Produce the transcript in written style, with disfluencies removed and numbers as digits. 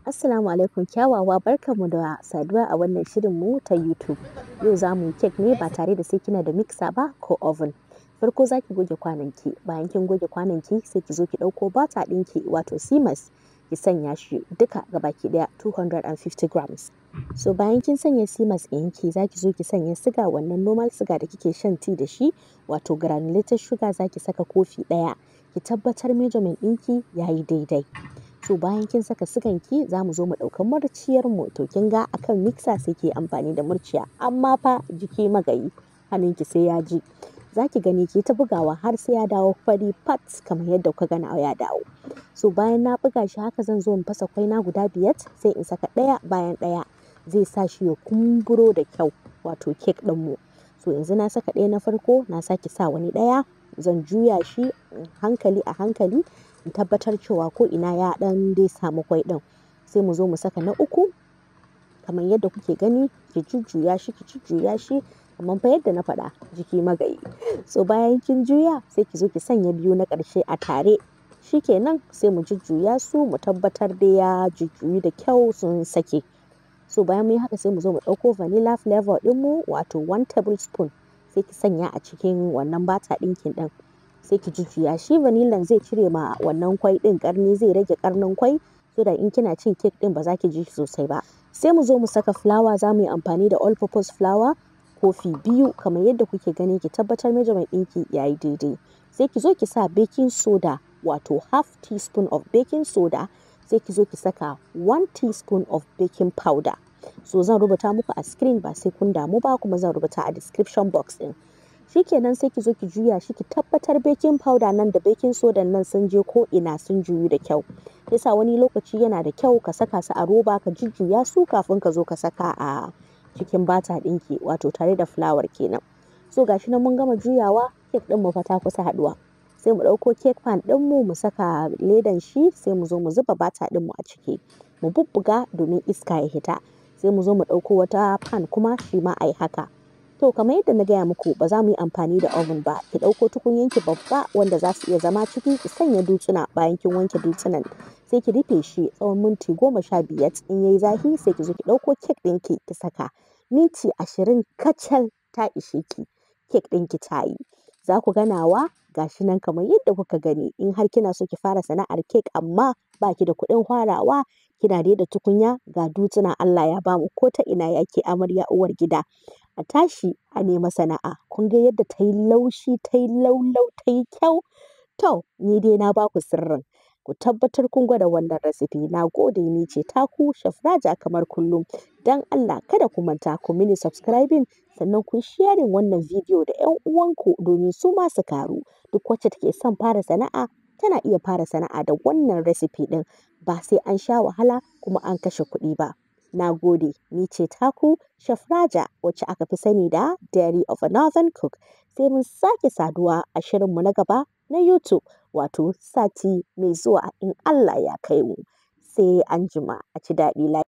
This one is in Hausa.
Assalamu alaikum kyawawa, barkanmu da saduwa a wannan shirinmu ta YouTube. Yau za mu yi kek ne ba tare da sai kina da mixer ba ko oven. Farko za ki goge kwanonki, bayan kin goge kwanonki sai ki zo ki ɗauko bata ɗinki wato simas ki sanya shi duka gabaki ɗaya 250 grams. So bayan kin sanya simas ɗinki za ki zo ki sanya siga, wannan normal siga da kike shan tea da shi wato granulated sugar za ki saka kofi ɗaya. Ki tabbatar measurement ɗinki ya yi daidai. So bayan kin saka siganki za mu zo mu ɗauka murciyarmu. To kin ga akan mixer sai ki amfani da murciya, amma fa jiki magayi, hannunki sai ya ji. Za ki gani ki ta bugawa har sai ya dawo fari fat kamar yadda kuka ga nawa ya dawo. So bayan na buga shi haka zan zo in fasa kwaina guda 5 sai in saka ɗaya bayan ɗaya. Zai sa shi ya kumburo da kyau wato kek ɗinmu. So yanzu na saka ɗaya na farko, na sake sa wani ɗaya. Zan juya shi hankali a hankali in tabbatar cewa ko ina ya ɗan dai samu kwai ɗin. Sai mu zo mu saka na uku kamar yadda kuke gani, ki jujjuya shi kamar fa yadda na faɗa jiki magayi. So bayan kin juya sai ki zo ki sanya 2 na ƙarshe a tare. Shikenan sai mu jujjuya su mu tabbatar da ya jujjuyu da kyau sun sake. So bayan mun yi haka sai mu zo mu ɗauko vanilla flavor ɗinmu wato 1 tablespoon sai ki sanya a cikin wannan bata ɗinkin ɗin. Sai ki jujjuya shi, vanillan zai cire ma wannan kwai ɗin ƙarni, zai rage ƙarnin kwai so da in kina cin kek ɗin ba za ki ji shi sosai ba. Sai mu zo mu saka fulawa, za mu yi amfani da all purpose flour kofi 2 kamar yadda kuke gani, ki tabbatar measurement ɗinki ya yi daidai. Sai ki zo ki sa baking soda wato half teaspoon of baking soda. Sai ki zo ki saka 1 teaspoon of baking powder. So zan rubuta muku a screen ba sai kun damu ba, kuma zan rubuta a description box ɗin. Shikenan sai ki zo ki juya shi, ki tabbatar baking powder nan da baking soda nan sun je ko ina sun juyu da kyau. Yasa wani lokaci yana da kyau ka saka su a roba ka jujjuya su kafin ka zo ka saka a cikin bata ɗinki wato tare da flour kenan. So gashi nan mun gama juyawa, kek ɗin mu fa ta kusa haɗuwa. Sai mu ɗauko cake pan ɗinmu mu saka ledan shi, sai mu zo mu zuba bata ɗinmu a ciki. Mu bubbuga domin iska ya hita. Sai mu zo mu ɗauko wata pan kuma shi ma a yi haka. To kamar yadda na gaya muku ba za mu yi amfani da oven ba. Ki ɗauko tukunyanki babba wanda za su iya zama ciki, ki sanya dutsuna. Bayan kin wanke dutsunan sai ki rufe shi tsawon minti 15. In yayi zafi sai ki zo ki ɗauko kek ɗinki ki saka. Minti 20 kacal ta ishe ki, kek ɗinki ta yi. Za ku ganawa gashi nan kamar yadda kuka gani. In har kina so ki fara sana'ar kek amma ba ki da kuɗin farawa, kina dai da tukunya ga dutsuna Allah ya bamu ko ta ina yake amarya uwar gida. A tashi a nema sana'a. Kun ga yadda ta yi laushi, ta yi laulau, ta yi kyau. To, ni dai na ba ku sirrin. Ku tabbatar kun gwada wannan recipe. Na gode, ni ce taku Shafraja kamar kullum. Dan Allah kada ku manta ku mini subscribing sannan ku sharing wannan video da 'yan uwanku domin su ma su karu. Duk wacce take son fara sana'a tana iya fara sana'a da wannan recipe ɗin ba sai an sha wahala kuma an kashe kuɗi ba. Na gode, ni ce taku Shafraja wacce aka fi sani da Diary of a Northern Cook. Sai mun sake saduwa a shirinmu na gaba na YouTube wato sati mai zuwa in Allah ya kai mu. Sai anjima a ci daɗi lafiya.